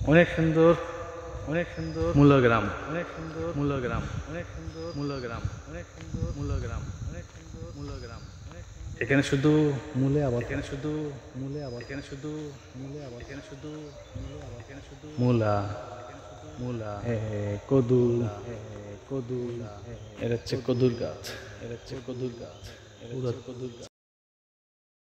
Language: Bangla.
অনেক সুন্দর, অনেক সুন্দর মূলগ্রাম, অনেক সুন্দর মূলগ্রাম, অনেক সুন্দর মূলগ্রাম, অনেক সুন্দর মূলগ্রাম, অনেক সুন্দর মূলগ্রাম। এখানে শুধু মূলে আবার, এখানে শুধু মূলে আবার, এখানে শুধু মূলে আবার, এখানে শুধু মূলে আবার, এখানে শুধু মূলা, মূলা, কদু, কদু, এটা হচ্ছে কদুর গাছ, এটা হচ্ছে কদুর গাছ, পুরো